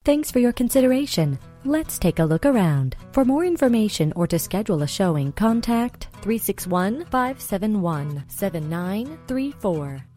Thanks for your consideration. Let's take a look around. For more information or to schedule a showing, contact 361-571-7934.